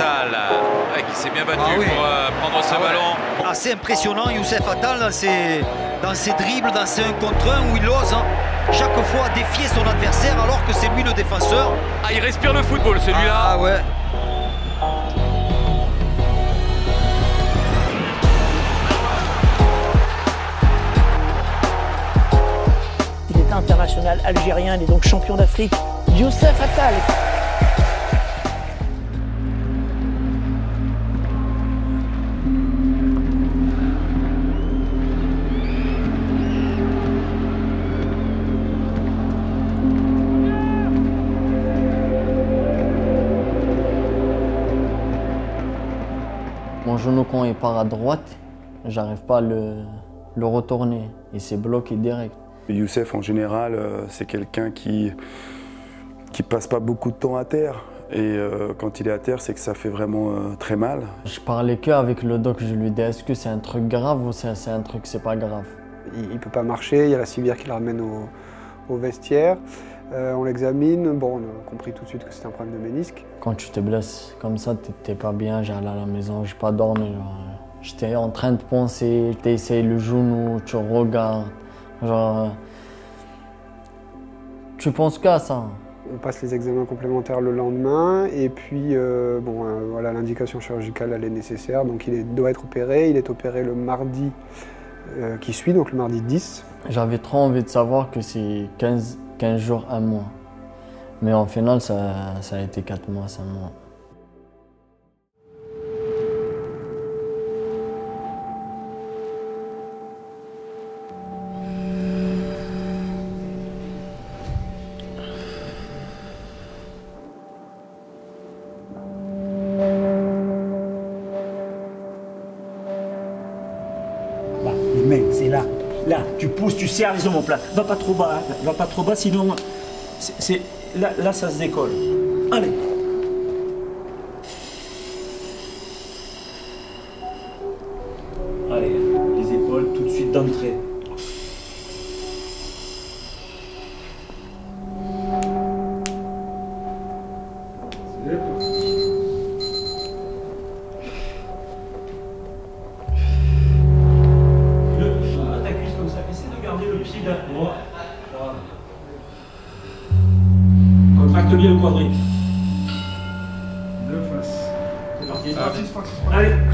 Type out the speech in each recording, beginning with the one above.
Attal, qui s'est bien battu pour prendre ce ballon. Assez impressionnant, Youssef Attal, dans ses dribbles, dans ses 1 contre 1 où il ose chaque fois défier son adversaire alors que c'est lui le défenseur. Ah, il respire le football celui-là. Ah ouais. Il est international algérien, il est donc champion d'Afrique. Youssef Attal. Mon genou, quand il part à droite, j'arrive pas à le retourner. Il s'est bloqué direct. Youssef, en général, c'est quelqu'un qui passe pas beaucoup de temps à terre. Et quand il est à terre, c'est que ça fait vraiment très mal. Je parlais qu'avec le doc, je lui dis est-ce que c'est un truc grave ou c'est un truc c'est pas grave. Il peut pas marcher, il y a la civière qui le ramène au vestiaire. On l'examine, bon, on a compris tout de suite que c'était un problème de ménisque. Quand tu te blesses comme ça, t'es pas bien, j'allais à la maison, j'ai pas dormi. J'étais en train de penser, tu essayes le genou, tu regardes. Tu penses qu'à ça. On passe les examens complémentaires le lendemain et puis voilà, l'indication chirurgicale elle est nécessaire, donc il doit être opéré. Il est opéré le mardi qui suit, donc le mardi 10. J'avais trop envie de savoir que c'est 15 jours, 1 mois. Mais en final, ça a été 4 mois, 5 mois. Les mains, c'est là. Là, tu pousses, tu serres les omoplates. Va pas trop bas, hein. Va pas trop bas, sinon... Là, ça se décolle. Allez. Allez, les épaules tout de suite d'entrée. Contracte bien le quadril. Deux faces. C'est parti. Allez. Allez.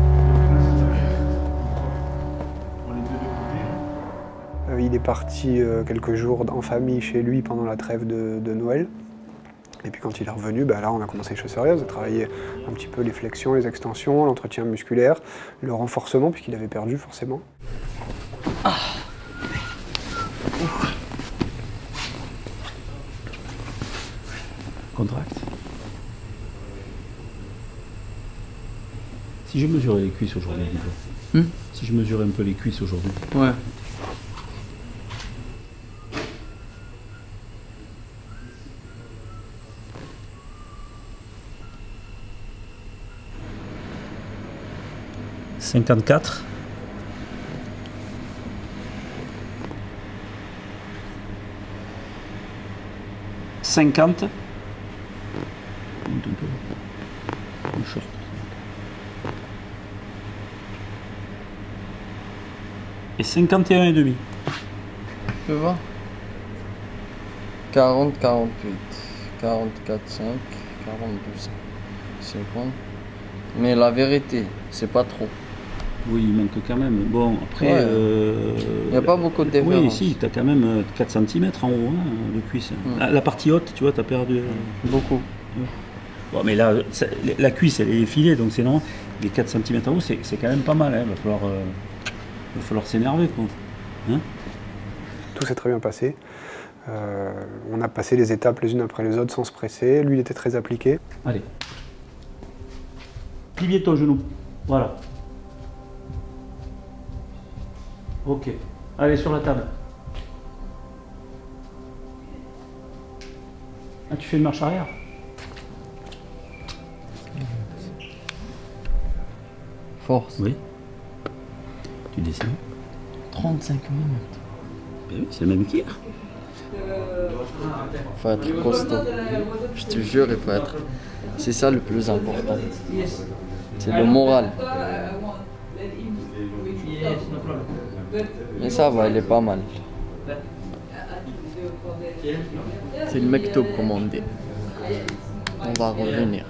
Il est parti quelques jours en famille chez lui pendant la trêve de Noël. Et puis quand il est revenu, là on a commencé les choses sérieuses, à travailler un petit peu les flexions, les extensions, l'entretien musculaire, le renforcement puisqu'il avait perdu forcément. Contracte. Si je mesurais les cuisses aujourd'hui, dis-toi. Si je mesurais un peu les cuisses aujourd'hui. Ouais. « 54. 50. Et 51,5. Tu vois 40, 48, 44, 5, 42, 50. Mais la vérité, c'est pas trop. Oui, il manque quand même. Bon, après... Il n'y a pas beaucoup de différence. Oui, si, tu as quand même 4 cm en haut, hein, de cuisse. La partie haute, tu vois, tu as perdu... Beaucoup. Bon, mais là, la cuisse, elle est effilée, donc c'est normal. Les 4 cm en haut, c'est quand même pas mal. Il va falloir s'énerver, quoi. Hein? Tout s'est très bien passé. On a passé les étapes les unes après les autres sans se presser. Lui, il était très appliqué. Allez. Plie bien ton genou. Voilà. Ok. Allez, sur la table. Ah, tu fais une marche arrière. Force. Oui. Tu descends. 35 minutes. Ben oui, c'est le même qu'hier. Faut être costaud. Je te jure, il faut être C'est ça le plus important. C'est le moral. Mais ça va, il est pas mal. C'est le mektoub comme on dit. On va revenir.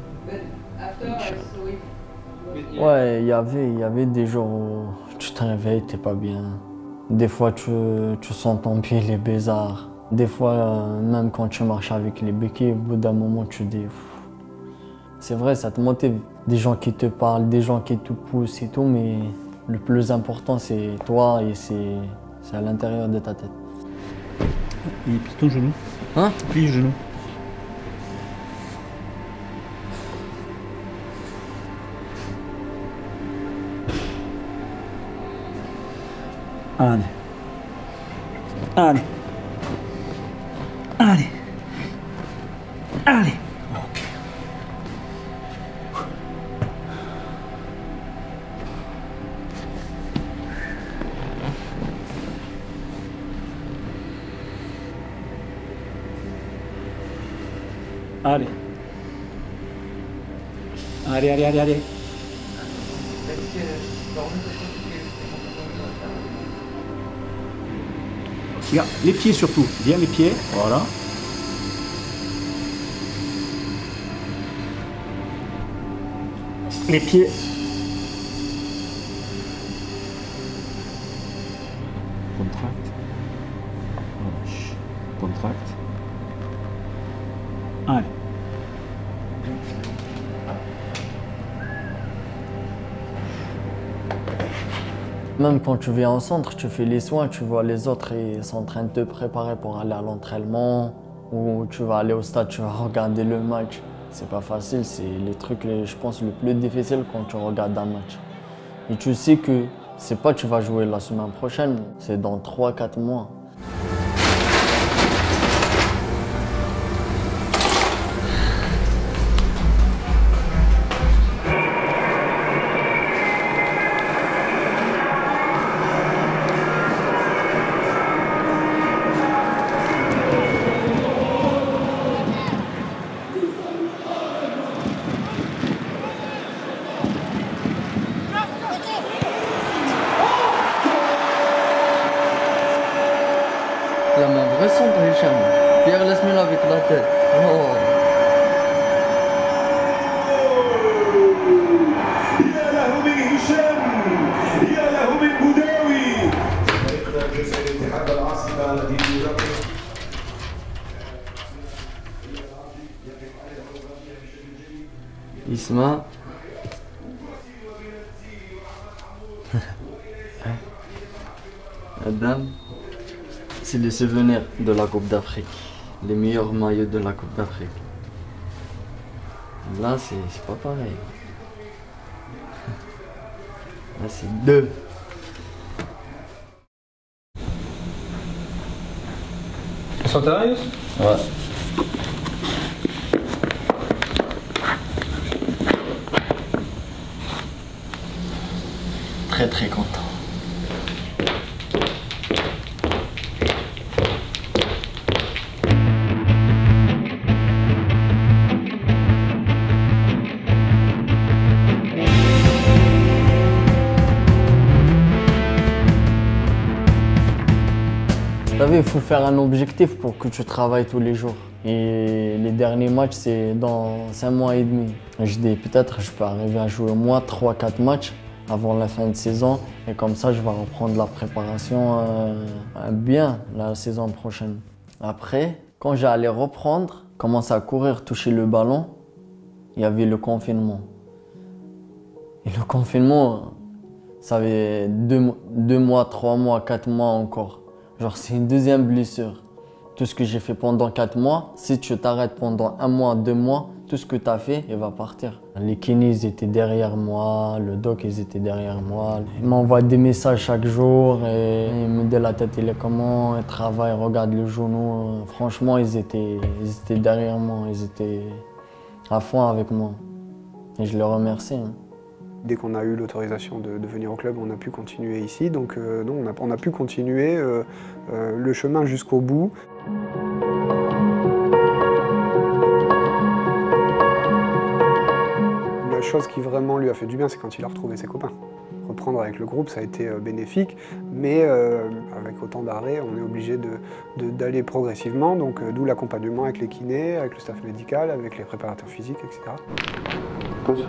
Ouais, il y avait des jours où tu te réveilles, t'es pas bien. Des fois, tu sens ton pied, les bizarres. Des fois, même quand tu marches avec les béquilles, au bout d'un moment, tu dis... C'est vrai, ça te motive. Des gens qui te parlent, des gens qui te poussent et tout, mais le plus important, c'est toi et c'est à l'intérieur de ta tête. Et plie ton genou. Hein? Plie le genou. Allez. Allez. Allez. Allez. Ok. Allez. Allez, allez, allez, allez. Regarde, les pieds surtout. Bien les pieds. Voilà. Les pieds. Contracte. Relâche. Contracte. Allez. Même quand tu viens au centre, tu fais les soins, tu vois les autres, ils sont en train de te préparer pour aller à l'entraînement, ou tu vas aller au stade, tu vas regarder le match. C'est pas facile, c'est les trucs, je pense, le plus difficile quand tu regardes un match. Et tu sais que c'est pas tu vas jouer la semaine prochaine, c'est dans 3-4 mois. La main vraie centre, Hicham. Pierre, laisse-moi avec la tête. Oh. Isma. Adam. C'est les souvenirs de la Coupe d'Afrique, les meilleurs maillots de la Coupe d'Afrique. Là, c'est pas pareil. Là, c'est 2. Sérieux? Ouais. Très très content. Vous savez, il faut faire un objectif pour que tu travailles tous les jours. Et les derniers matchs, c'est dans 5 mois et demi. Je dis peut-être je peux arriver à jouer au moins 3-4 matchs avant la fin de saison. Et comme ça, je vais reprendre la préparation bien la saison prochaine. Après, quand j'allais reprendre, commencer à courir, toucher le ballon, il y avait le confinement. Et le confinement, ça avait 2 mois, 3 mois, 4 mois encore. Genre, c'est une deuxième blessure. Tout ce que j'ai fait pendant 4 mois, si tu t'arrêtes pendant 1 mois, 2 mois, tout ce que tu as fait, il va partir. Les kinés, ils étaient derrière moi, le doc, ils étaient derrière moi. Ils m'envoient des messages chaque jour et ils me disent la tête, il est comment, ils travaillent, regarde le genou. Franchement, ils étaient derrière moi, ils étaient à fond avec moi. Et je les remercie. Dès qu'on a eu l'autorisation de venir au club, on a pu continuer ici. Donc on a pu continuer le chemin jusqu'au bout. chose qui vraiment lui a fait du bien, c'est quand il a retrouvé ses copains. Reprendre avec le groupe, ça a été bénéfique, mais avec autant d'arrêts, on est obligé d'aller progressivement, donc d'où l'accompagnement avec les kinés, avec le staff médical, avec les préparateurs physiques, etc. Pause.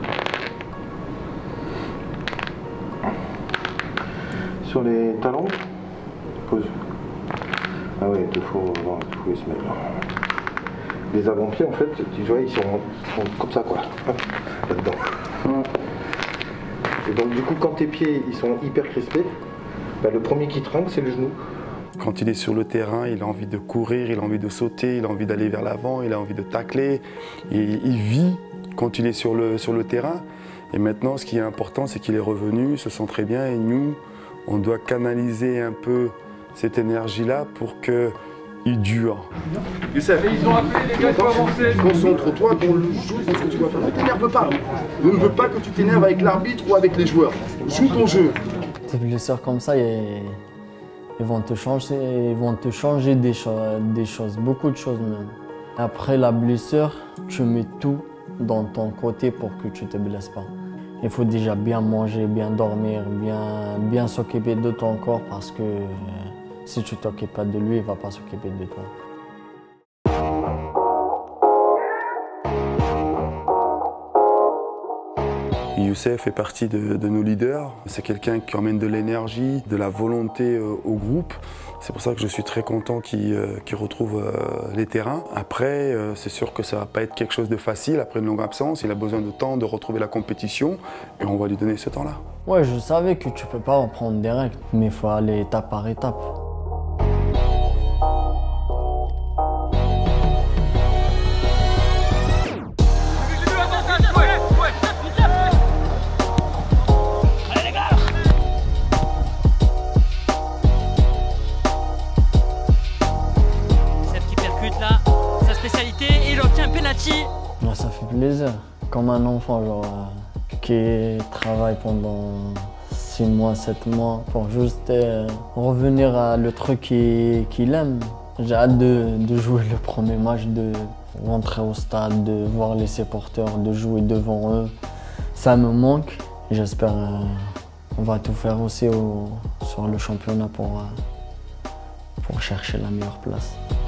Sur les talons, pause. Ah ouais, il faut se mettre là. Les avant-pieds, en fait, tu vois, ils sont comme ça, quoi, là-dedans. Et donc, du coup, quand tes pieds ils sont hyper crispés, bah, le premier qui trinque, c'est le genou. Quand il est sur le terrain, il a envie de courir, il a envie de sauter, il a envie d'aller vers l'avant, il a envie de tacler. Et il vit quand il est sur le terrain. Et maintenant, ce qui est important, c'est qu'il est revenu, il se sent très bien. Et nous, on doit canaliser un peu cette énergie-là pour qu'il dure. Youssef, ils ont appelé les gars, il faut avancer. Concentre-toi dans le jeu, c'est ce que tu vas faire. Ne t'énerve pas. Je ne veux pas que tu t'énerves avec l'arbitre ou avec les joueurs. Joue ton jeu. Des blessures comme ça, ils vont te changer des choses, beaucoup de choses même. Après la blessure, tu mets tout dans ton côté pour que tu ne te blesses pas. Il faut déjà bien manger, bien dormir, bien s'occuper de ton corps parce que si tu ne t'occupes pas de lui, il ne va pas s'occuper de toi. Youssef fait partie de nos leaders. C'est quelqu'un qui emmène de l'énergie, de la volonté au groupe. C'est pour ça que je suis très content qu'il retrouve les terrains. Après, c'est sûr que ça ne va pas être quelque chose de facile. Après une longue absence, il a besoin de temps de retrouver la compétition et on va lui donner ce temps-là. Ouais, je savais que tu ne peux pas en prendre direct, mais il faut aller étape par étape. Ouais, ça fait plaisir, comme un enfant genre, qui travaille pendant 6 mois, 7 mois pour juste revenir à le truc qu'il aime. J'ai hâte de jouer le premier match, de rentrer au stade, de voir les supporters, de jouer devant eux. Ça me manque. J'espère qu'on va tout faire aussi sur le championnat pour chercher la meilleure place.